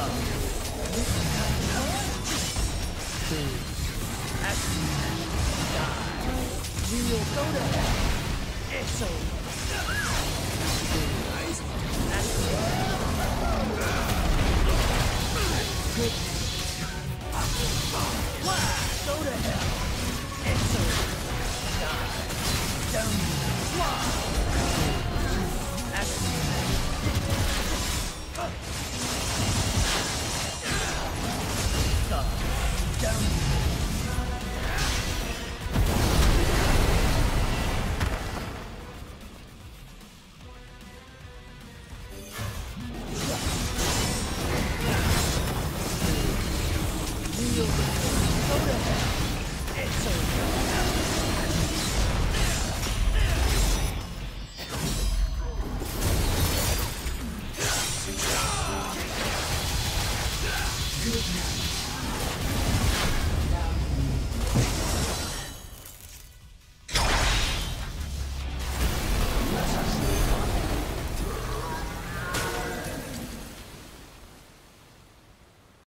We'll go to hell. It's over. Nice. Good. Why? Go to hell. It's over. Die. Down. Why? Down. Good night.